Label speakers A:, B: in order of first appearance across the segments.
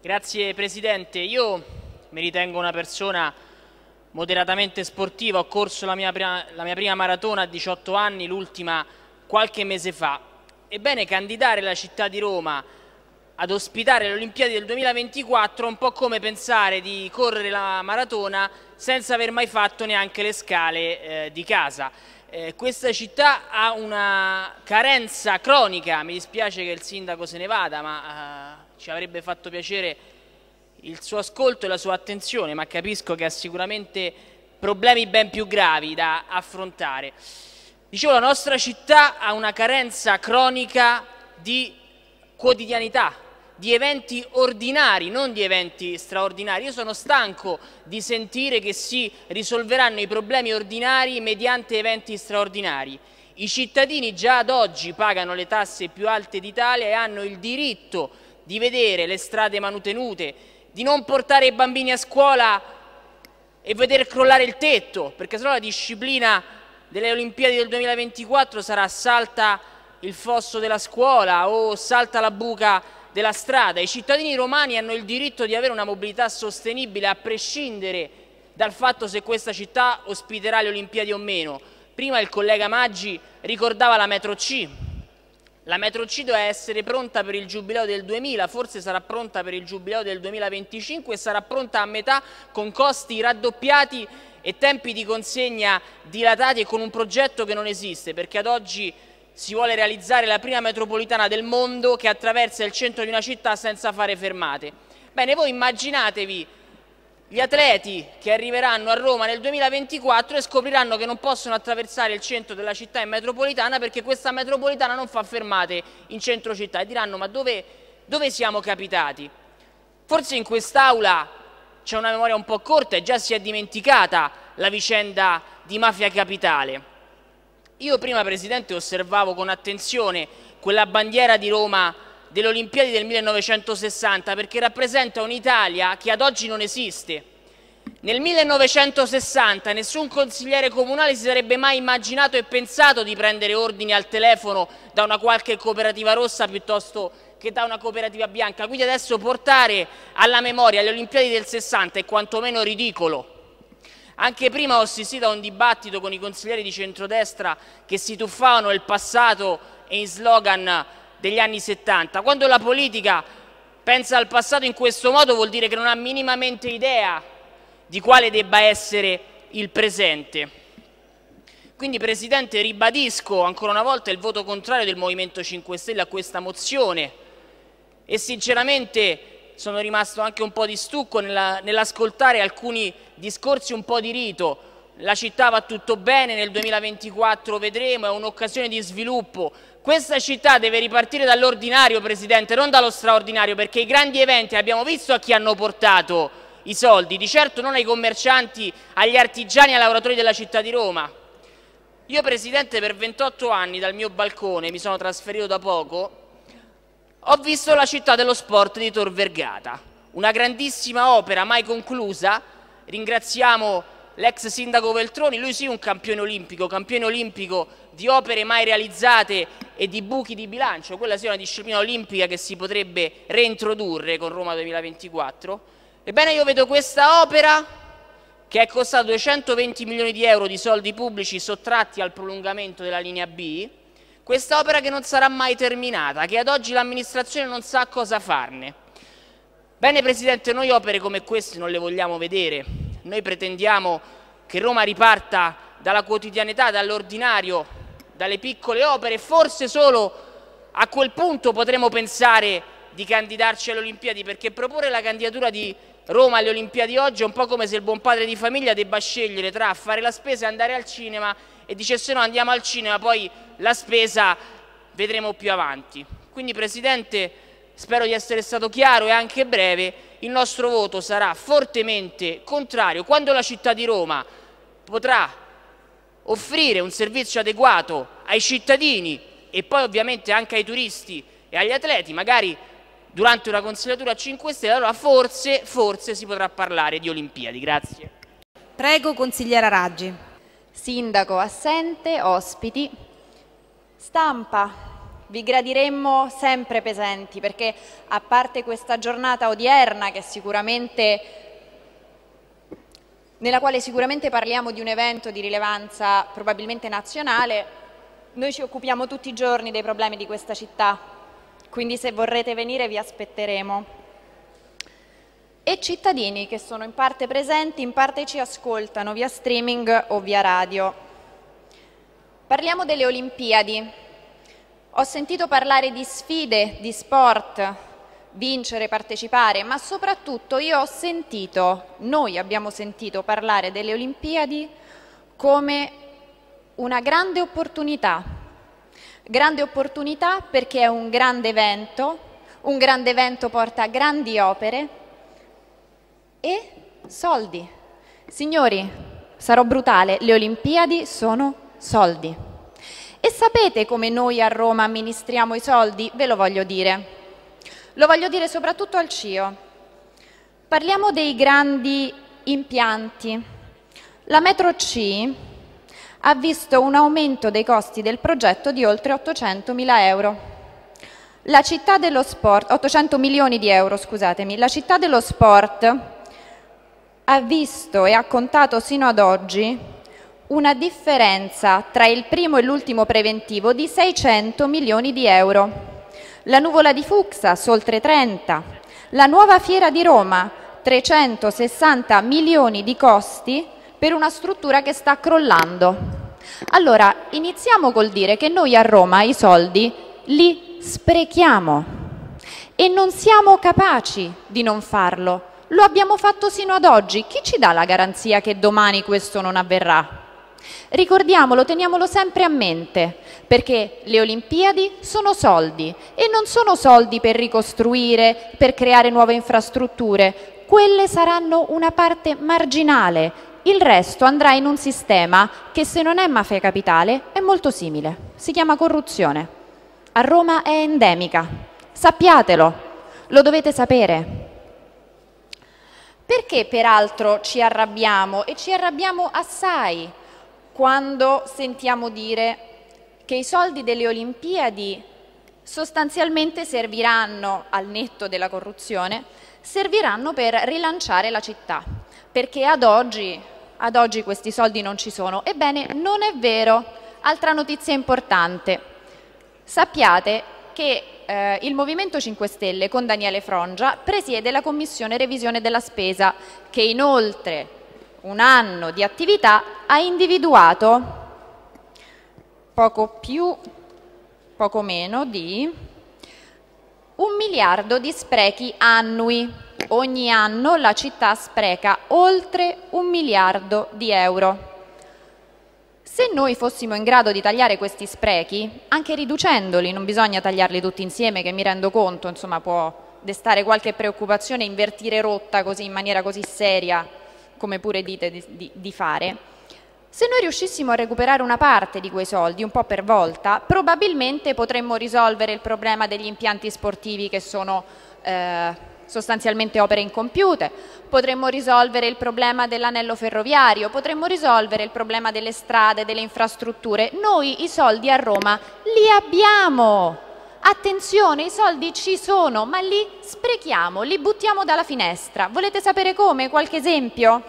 A: Grazie Presidente. Io mi ritengo una persona moderatamente sportiva, ho corso la mia prima maratona a 18 anni, l'ultima qualche mese fa. Ebbene, candidare la città di Roma ad ospitare le Olimpiadi del 2024 è un po' come pensare di correre la maratona senza aver mai fatto neanche le scale di casa. Questa città ha una carenza cronica, mi dispiace che il sindaco se ne vada, ma ci avrebbe fatto piacere il suo ascolto e la sua attenzione, ma capisco che ha sicuramente problemi ben più gravi da affrontare. Dicevo, la nostra città ha una carenza cronica di quotidianità, di eventi ordinari, non di eventi straordinari. Io sono stanco di sentire che si risolveranno i problemi ordinari mediante eventi straordinari. I cittadini già ad oggi pagano le tasse più alte d'Italia e hanno il diritto di vedere le strade manutenute, di non portare i bambini a scuola e vedere crollare il tetto, perché sennò la disciplina delle Olimpiadi del 2024 sarà salta il fosso della scuola o salta la buca della strada. I cittadini romani hanno il diritto di avere una mobilità sostenibile a prescindere dal fatto se questa città ospiterà le Olimpiadi o meno. Prima il collega Maggi ricordava la metro C. La metro C doveva essere pronta per il giubileo del 2000, forse sarà pronta per il giubileo del 2025 e sarà pronta a metà con costi raddoppiati e tempi di consegna dilatati e con un progetto che non esiste, perché ad oggi si vuole realizzare la prima metropolitana del mondo che attraversa il centro di una città senza fare fermate. Bene, voi immaginatevi gli atleti che arriveranno a Roma nel 2024 e scopriranno che non possono attraversare il centro della città in metropolitana perché questa metropolitana non fa fermate in centro città e diranno: ma dove siamo capitati? Forse in quest'Aula c'è una memoria un po' corta e già si è dimenticata la vicenda di Mafia Capitale. Io prima, Presidente, osservavo con attenzione quella bandiera di Roma delle Olimpiadi del 1960 perché rappresenta un'Italia che ad oggi non esiste. Nel 1960 nessun consigliere comunale si sarebbe mai immaginato e pensato di prendere ordini al telefono da una qualche cooperativa rossa piuttosto che da una cooperativa bianca. Quindi adesso portare alla memoria le Olimpiadi del 60 è quantomeno ridicolo. Anche prima ho assistito a un dibattito con i consiglieri di centrodestra che si tuffavano nel passato e in slogan degli anni 70. Quando la politica pensa al passato in questo modo vuol dire che non ha minimamente idea di quale debba essere il presente. Quindi, Presidente, ribadisco ancora una volta il voto contrario del Movimento 5 Stelle a questa mozione e sinceramente sono rimasto anche un po' di stucco nell'ascoltare alcuni discorsi un po' di rito. La città va tutto bene, nel 2024 vedremo, è un'occasione di sviluppo. Questa città deve ripartire dall'ordinario, Presidente, non dallo straordinario, perché i grandi eventi abbiamo visto a chi hanno portato i soldi, di certo non ai commercianti, agli artigiani e ai lavoratori della città di Roma. Io, Presidente, per 28 anni dal mio balcone, mi sono trasferito da poco, ho visto la città dello sport di Tor Vergata, una grandissima opera mai conclusa. Ringraziamo l'ex sindaco Veltroni, lui sì un campione olimpico di opere mai realizzate e di buchi di bilancio. Quella sì è una disciplina olimpica che si potrebbe reintrodurre con Roma 2024. Ebbene, io vedo questa opera che è costata 220 milioni di euro di soldi pubblici sottratti al prolungamento della linea B, questa opera che non sarà mai terminata, che ad oggi l'amministrazione non sa cosa farne. Bene, Presidente, noi opere come queste non le vogliamo vedere. Noi pretendiamo che Roma riparta dalla quotidianità, dall'ordinario, dalle piccole opere e forse solo a quel punto potremo pensare di candidarci alle Olimpiadi, perché proporre la candidatura di Roma alle Olimpiadi oggi è un po' come se il buon padre di famiglia debba scegliere tra fare la spesa e andare al cinema e dicesse: no, andiamo al cinema, poi la spesa vedremo più avanti. Quindi, Presidente, spero di essere stato chiaro e anche breve. Il nostro voto sarà fortemente contrario. Quando la città di Roma potrà offrire un servizio adeguato ai cittadini e poi ovviamente anche ai turisti e agli atleti, magari durante una consigliatura a 5 Stelle, allora forse si potrà parlare di Olimpiadi. Grazie.
B: Prego, consigliera Raggi.
C: Sindaco assente, ospiti. Stampa.
B: vi gradiremmo sempre presenti, perché a parte questa giornata odierna nella quale sicuramente parliamo di un evento di rilevanza probabilmente nazionale, noi ci occupiamo tutti i giorni dei problemi di questa città, quindi se vorrete venire vi aspetteremo. E cittadini che sono in parte presenti, in parte ci ascoltano via streaming o via radio. Parliamo delle Olimpiadi. Ho sentito parlare di sfide, di sport, vincere, partecipare, ma soprattutto noi abbiamo sentito parlare delle Olimpiadi come una grande opportunità perché è un grande evento porta grandi opere e soldi. Signori, sarò brutale, le Olimpiadi sono soldi. E sapete come noi a Roma amministriamo i soldi? Ve lo voglio dire. Lo voglio dire soprattutto al CIO. Parliamo dei grandi impianti. La metro C ha visto un aumento dei costi del progetto di oltre 800.000 euro. La città dello sport, 800 milioni di euro, scusatemi. La città dello sport ha visto e ha contato sino ad oggi una differenza tra il primo e l'ultimo preventivo di 600 milioni di euro. La nuvola di Fuxas, oltre 30. La nuova fiera di Roma, 360 milioni di costi per una struttura che sta crollando. Allora, iniziamo col dire che noi a Roma i soldi li sprechiamo e non siamo capaci di non farlo. Lo abbiamo fatto sino ad oggi. Chi ci dà la garanzia che domani questo non avverrà? Ricordiamolo, teniamolo sempre a mente, perché le Olimpiadi sono soldi e non sono soldi per ricostruire, per creare nuove infrastrutture. Quelle saranno una parte marginale, il resto andrà in un sistema che, se non è mafia capitale, è molto simile. Si chiama corruzione. A Roma è endemica. Sappiatelo, lo dovete sapere. Perché peraltro ci arrabbiamo, e ci arrabbiamo assai, quando sentiamo dire che i soldi delle Olimpiadi sostanzialmente serviranno, al netto della corruzione, serviranno per rilanciare la città, perché ad oggi questi soldi non ci sono. Ebbene, non è vero. Altra notizia importante. Sappiate che il Movimento 5 Stelle con Daniele Frongia presiede la Commissione Revisione della Spesa, che in oltre un anno di attività ha individuato poco meno di 1 miliardo di sprechi annui. Ogni anno la città spreca oltre 1 miliardo di euro. Se noi fossimo in grado di tagliare questi sprechi, anche riducendoli, non bisogna tagliarli tutti insieme, che mi rendo conto, insomma, può destare qualche preoccupazione, invertire rotta così in maniera così seria, come pure dite di fare. Se noi riuscissimo a recuperare una parte di quei soldi, un po' per volta, probabilmente potremmo risolvere il problema degli impianti sportivi, che sono sostanzialmente opere incompiute, potremmo risolvere il problema dell'anello ferroviario, potremmo risolvere il problema delle strade, delle infrastrutture. Noi i soldi a Roma li abbiamo. Attenzione, i soldi ci sono, ma li sprechiamo, li buttiamo dalla finestra. Volete sapere come? Qualche esempio?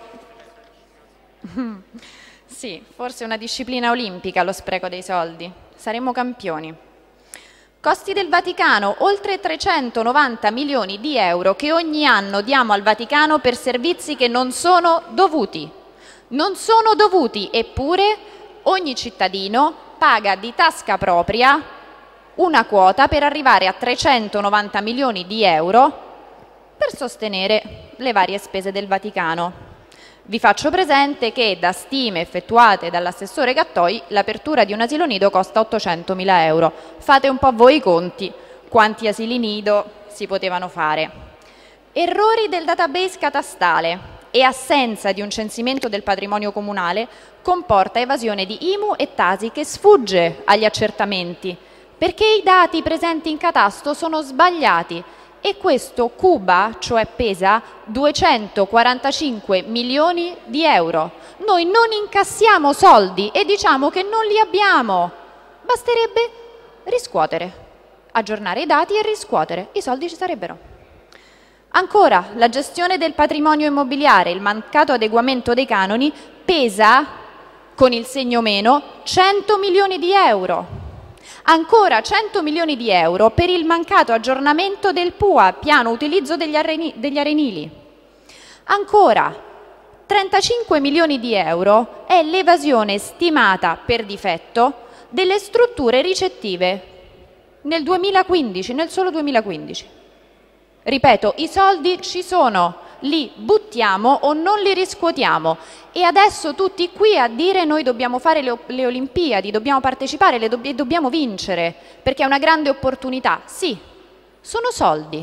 B: Sì, forse una disciplina olimpica lo spreco dei soldi. Saremmo campioni. Costi del Vaticano, oltre 390 milioni di euro che ogni anno diamo al Vaticano per servizi che non sono dovuti. Non sono dovuti, eppure ogni cittadino paga di tasca propria una quota per arrivare a 390 milioni di euro per sostenere le varie spese del Vaticano. Vi faccio presente che, da stime effettuate dall'assessore Gattoi, l'apertura di un asilo nido costa 800.000 euro. Fate un po' voi i conti, quanti asili nido si potevano fare. Errori del database catastale e assenza di un censimento del patrimonio comunale comporta evasione di IMU e TASI che sfugge agli accertamenti, perché i dati presenti in catasto sono sbagliati. E questo cuba, cioè pesa, 245 milioni di euro. Noi non incassiamo soldi e diciamo che non li abbiamo. Basterebbe riscuotere. aggiornare i dati e riscuotere, i soldi ci sarebbero. Ancora, la gestione del patrimonio immobiliare, il mancato adeguamento dei canoni pesa, con il segno meno, 100 milioni di euro. Ancora 100 milioni di euro per il mancato aggiornamento del PUA, piano utilizzo degli arenili. Ancora 35 milioni di euro è l'evasione stimata per difetto delle strutture ricettive nel 2015, nel solo 2015. Ripeto, i soldi ci sono, li buttiamo o non li riscuotiamo e adesso tutti qui a dire noi dobbiamo fare le Olimpiadi, dobbiamo partecipare e dobbiamo vincere perché è una grande opportunità. Sì, sono soldi,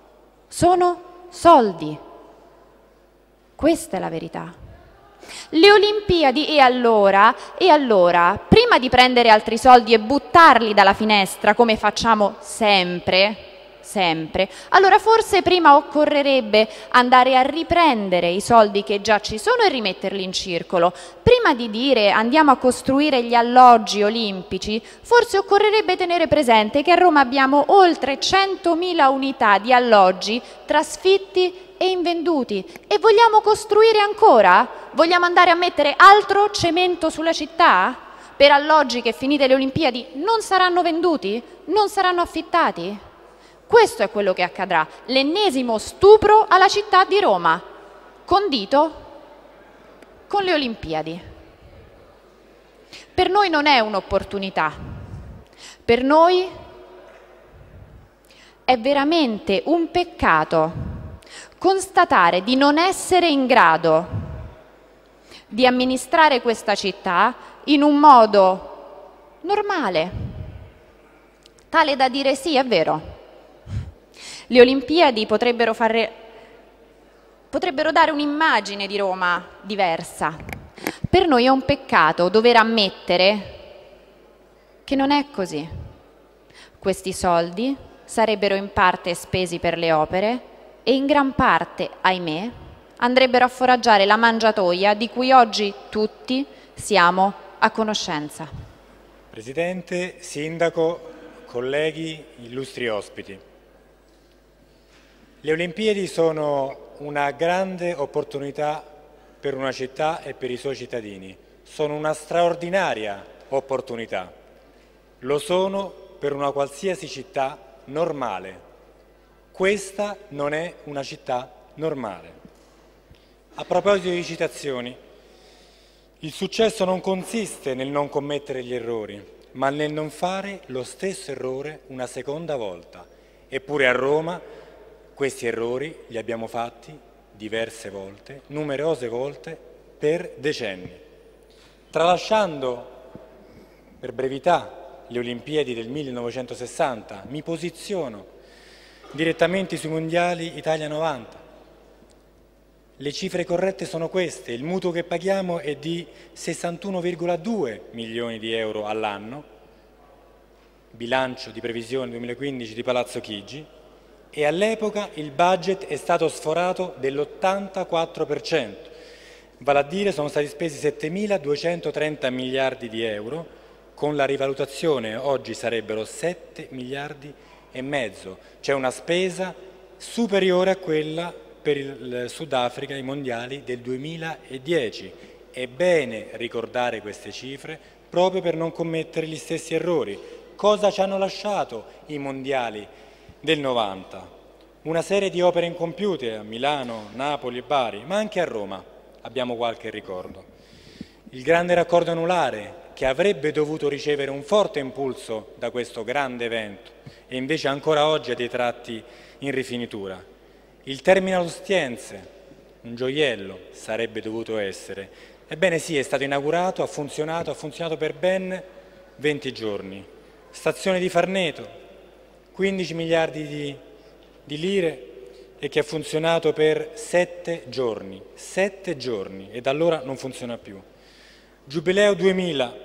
B: questa è la verità. Le Olimpiadi e allora, prima di prendere altri soldi e buttarli dalla finestra come facciamo sempre, allora forse prima occorrerebbe andare a riprendere i soldi che già ci sono e rimetterli in circolo. Prima di dire andiamo a costruire gli alloggi olimpici, forse occorrerebbe tenere presente che a Roma abbiamo oltre 100.000 unità di alloggi trasfitti e invenduti. E vogliamo costruire ancora? Vogliamo andare a mettere altro cemento sulla città? Per alloggi che finite le Olimpiadi non saranno venduti? Non saranno affittati? Questo è quello che accadrà, l'ennesimo stupro alla città di Roma, condito con le Olimpiadi. Per noi non è un'opportunità, per noi è veramente un peccato constatare di non essere in grado di amministrare questa città in un modo normale, tale da dire sì, è vero. Le Olimpiadi potrebbero dare un'immagine di Roma diversa. Per noi è un peccato dover ammettere che non è così. Questi soldi sarebbero in parte spesi per le opere e in gran parte, ahimè, andrebbero a foraggiare la mangiatoia di cui oggi tutti siamo a conoscenza.
C: Presidente, Sindaco, colleghi, illustri ospiti. Le Olimpiadi sono una grande opportunità per una città e per i suoi cittadini. Sono una straordinaria opportunità. Lo sono per una qualsiasi città normale. Questa non è una città normale. A proposito di citazioni, il successo non consiste nel non commettere gli errori, ma nel non fare lo stesso errore una seconda volta. Eppure a Roma questi errori li abbiamo fatti diverse volte, numerose volte, per decenni. Tralasciando per brevità le Olimpiadi del 1960, mi posiziono direttamente sui Mondiali Italia 90. Le cifre corrette sono queste: il mutuo che paghiamo è di 61,2 milioni di euro all'anno, bilancio di previsione 2015 di Palazzo Chigi, e all'epoca il budget è stato sforato dell'84%, vale a dire sono stati spesi 7.230 miliardi di euro, con la rivalutazione oggi sarebbero 7 miliardi e mezzo, cioè una spesa superiore a quella per il Sudafrica ai mondiali del 2010. È bene ricordare queste cifre proprio per non commettere gli stessi errori. Cosa ci hanno lasciato i mondiali del 90? Una serie di opere incompiute a Milano, Napoli e Bari, ma anche a Roma abbiamo qualche ricordo. Il grande raccordo anulare, che avrebbe dovuto ricevere un forte impulso da questo grande evento e invece ancora oggi ha dei tratti in rifinitura. Il Terminal Ostiense, un gioiello, sarebbe dovuto essere. Ebbene sì, è stato inaugurato, ha funzionato per ben 20 giorni. Stazione di Farneto, 15 miliardi di lire e che ha funzionato per 7 giorni, e da allora non funziona più. Giubileo 2000,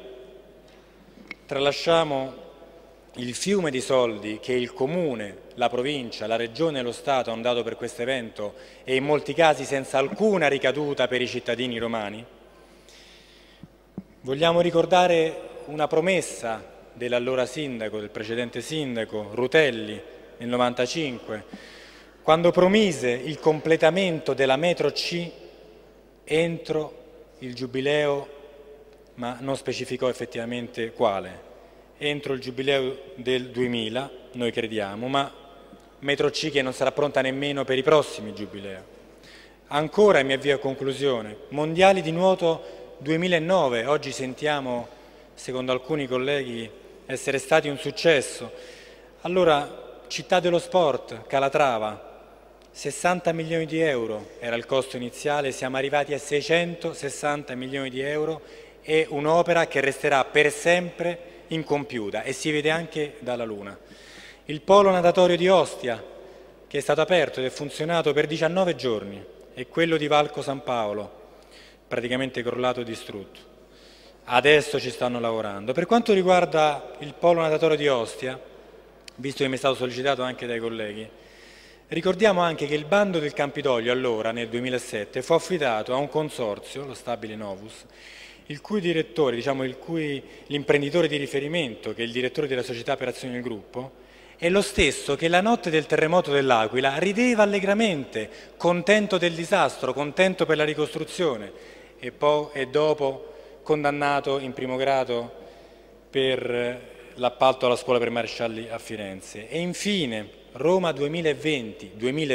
C: tralasciamo il fiume di soldi che il Comune, la Provincia, la Regione e lo Stato hanno dato per questo evento e in molti casi senza alcuna ricaduta per i cittadini romani. Vogliamo ricordare una promessa dell'allora sindaco, del precedente sindaco, Rutelli, nel 95, quando promise il completamento della metro C entro il giubileo, ma non specificò effettivamente quale, entro il giubileo del 2000, noi crediamo, ma metro C che non sarà pronta nemmeno per i prossimi giubilei. Ancora, e mi avvio a conclusione, mondiali di nuoto 2009, oggi sentiamo, secondo alcuni colleghi, essere stati un successo. Allora, città dello sport, Calatrava, 60 milioni di euro era il costo iniziale, siamo arrivati a 660 milioni di euro e un'opera che resterà per sempre incompiuta e si vede anche dalla Luna. Il polo natatorio di Ostia, che è stato aperto ed è funzionato per 19 giorni, e quello di Valco San Paolo, praticamente crollato e distrutto. Adesso ci stanno lavorando. Per quanto riguarda il polo natatorio di Ostia, visto che mi è stato sollecitato anche dai colleghi, ricordiamo anche che il bando del Campidoglio allora, nel 2007, fu affidato a un consorzio, lo Stabile Novus, il cui direttore, l'imprenditore di riferimento, che è il direttore della società per azioni del gruppo, è lo stesso che la notte del terremoto dell'Aquila rideva allegramente, contento del disastro, contento per la ricostruzione, e dopo condannato in primo grado per l'appalto alla scuola per marescialli a Firenze. E infine Roma 2020,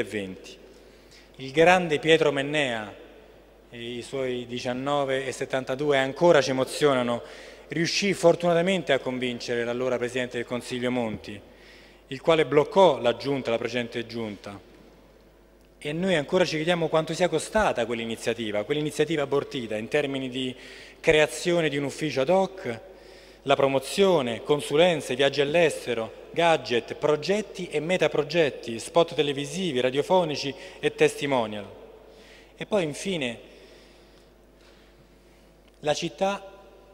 C: il grande Pietro Mennea, e i suoi 19,72 ancora ci emozionano, riuscì fortunatamente a convincere l'allora Presidente del Consiglio Monti, il quale bloccò la precedente giunta. E noi ancora ci chiediamo quanto sia costata quell'iniziativa abortita in termini di creazione di un ufficio ad hoc, la promozione, consulenze, viaggi all'estero, gadget, progetti e metaprogetti, spot televisivi, radiofonici e testimonial. E poi infine la città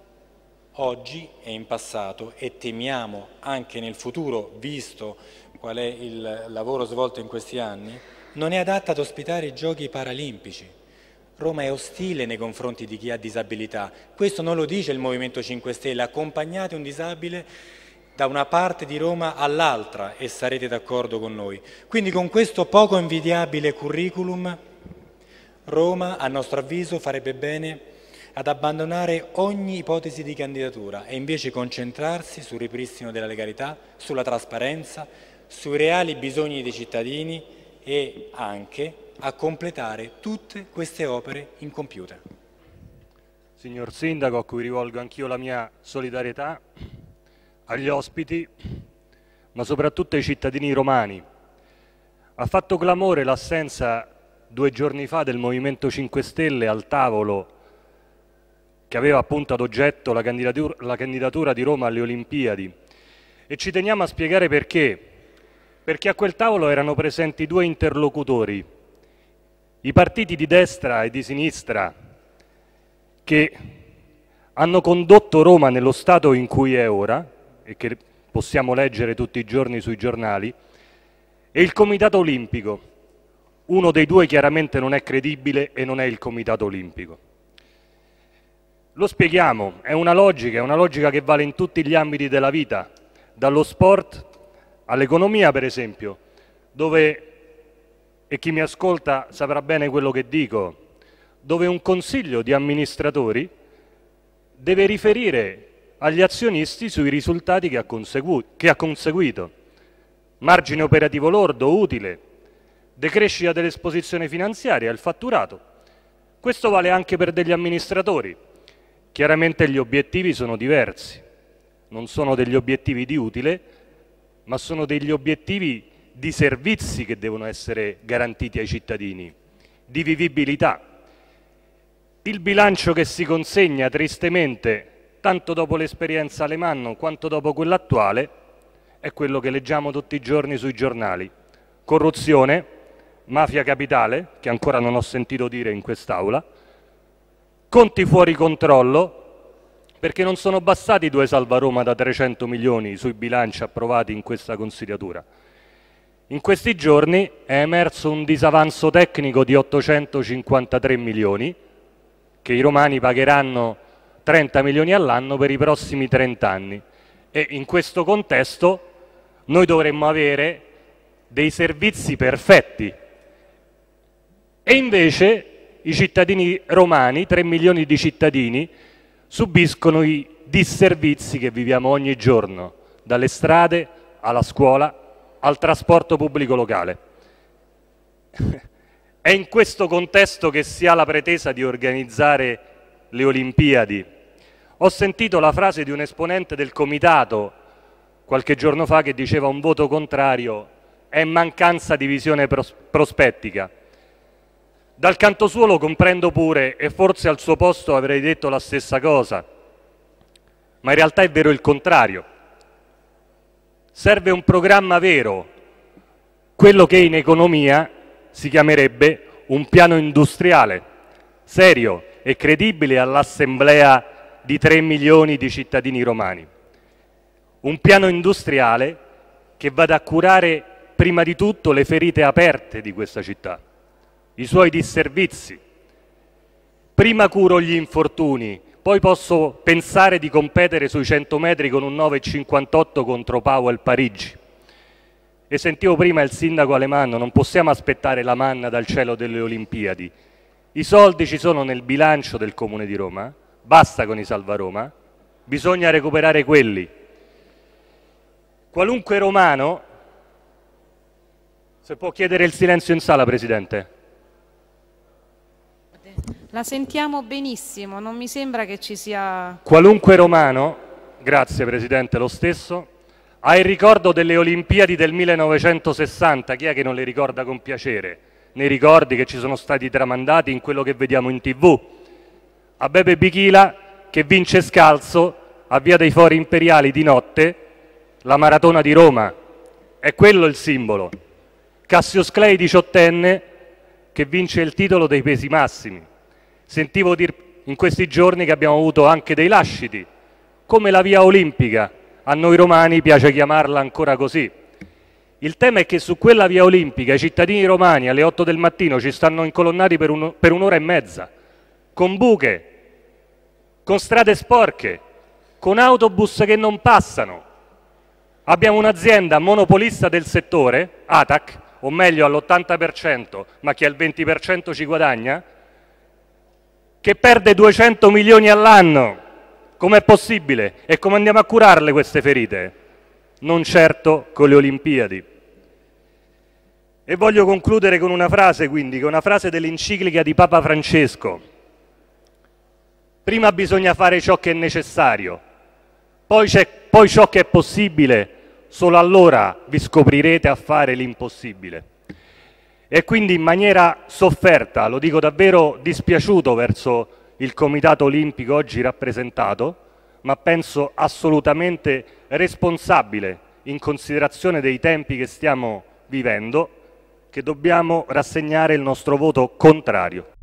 C: oggi e in passato, e temiamo anche nel futuro, visto qual è il lavoro svolto in questi anni, non è adatta ad ospitare i giochi paralimpici. Roma è ostile nei confronti di chi ha disabilità. Questo non lo dice il Movimento 5 Stelle, accompagnate un disabile da una parte di Roma all'altra e sarete d'accordo con noi. Quindi con questo poco invidiabile curriculum, Roma, a nostro avviso, farebbe bene ad abbandonare ogni ipotesi di candidatura e invece concentrarsi sul ripristino della legalità, sulla trasparenza, sui reali bisogni dei cittadini e anche a completare tutte queste opere incompiute.
D: Signor Sindaco, a cui rivolgo anch'io la mia solidarietà, agli ospiti, ma soprattutto ai cittadini romani. Ha fatto clamore l'assenza 2 giorni fa del Movimento 5 Stelle al tavolo che aveva appunto ad oggetto la candidatura di Roma alle Olimpiadi, e ci teniamo a spiegare perché. Perché a quel tavolo erano presenti 2 interlocutori, i partiti di destra e di sinistra che hanno condotto Roma nello stato in cui è ora e che possiamo leggere tutti i giorni sui giornali, e il Comitato Olimpico. Uno dei 2 chiaramente non è credibile e non è il Comitato Olimpico. Lo spieghiamo, è una logica che vale in tutti gli ambiti della vita, dallo sport all'economia per esempio, dove, e chi mi ascolta saprà bene quello che dico, dove un consiglio di amministratori deve riferire agli azionisti sui risultati che ha conseguito. Margine operativo lordo, utile, decrescita dell'esposizione finanziaria, il fatturato. Questo vale anche per degli amministratori. Chiaramente gli obiettivi sono diversi, non sono degli obiettivi di utile, ma sono degli obiettivi di servizi che devono essere garantiti ai cittadini, di vivibilità. Il bilancio che si consegna tristemente, tanto dopo l'esperienza Alemanno quanto dopo quella attuale, è quello che leggiamo tutti i giorni sui giornali. Corruzione, mafia capitale, che ancora non ho sentito dire in quest'Aula, conti fuori controllo, perché non sono bastati 2 salva Roma da 300 milioni sui bilanci approvati in questa consigliatura. In questi giorni è emerso un disavanzo tecnico di 853 milioni, che i romani pagheranno 30 milioni all'anno per i prossimi 30 anni. e in questo contesto noi dovremmo avere dei servizi perfetti. E invece i cittadini romani, 3 milioni di cittadini, subiscono i disservizi che viviamo ogni giorno, dalle strade alla scuola al trasporto pubblico locale. È in questo contesto che si ha la pretesa di organizzare le Olimpiadi. Ho sentito la frase di un esponente del comitato qualche giorno fa che diceva un voto contrario è mancanza di visione prospettica. Dal canto suo lo comprendo pure e forse al suo posto avrei detto la stessa cosa, ma in realtà è vero il contrario. Serve un programma vero, quello che in economia si chiamerebbe un piano industriale, serio e credibile all'assemblea di 3 milioni di cittadini romani. Un piano industriale che vada a curare prima di tutto le ferite aperte di questa città, i suoi disservizi. Prima curo gli infortuni, poi posso pensare di competere sui 100 metri con un 9,58 contro Powell Parigi. E sentivo prima il sindaco Alemanno, non possiamo aspettare la manna dal cielo delle Olimpiadi. I soldi ci sono nel bilancio del Comune di Roma, basta con i Salva Roma, bisogna recuperare quelli. Qualunque romano, se può chiedere il silenzio in sala, Presidente.
E: La sentiamo benissimo, non mi sembra che ci sia...
D: Qualunque romano, grazie Presidente, lo stesso, ha il ricordo delle Olimpiadi del 1960, chi è che non le ricorda con piacere? Nei ricordi che ci sono stati tramandati in quello che vediamo in TV. A Beppe Bichila che vince scalzo a Via dei Fori Imperiali di notte la maratona di Roma, è quello il simbolo. Cassius Clay, 18enne, che vince il titolo dei pesi massimi. Sentivo dire in questi giorni che abbiamo avuto anche dei lasciti, come la Via Olimpica. A noi romani piace chiamarla ancora così. Il tema è che su quella Via Olimpica i cittadini romani alle 8 del mattino ci stanno incolonnati per un'ora e mezza, con buche, con strade sporche, con autobus che non passano. Abbiamo un'azienda monopolista del settore, ATAC, o meglio all'80%, ma che al 20% ci guadagna, che perde 200 milioni all'anno. Com'è possibile? E come andiamo a curarle queste ferite? Non certo con le Olimpiadi. E voglio concludere con una frase, quindi, che è una frase dell'enciclica di Papa Francesco. Prima bisogna fare ciò che è necessario, poi ciò che è possibile, solo allora vi scoprirete a fare l'impossibile. E quindi in maniera sofferta, lo dico davvero dispiaciuto verso il Comitato Olimpico oggi rappresentato, ma penso assolutamente responsabile in considerazione dei tempi che stiamo vivendo, che dobbiamo rassegnare il nostro voto contrario.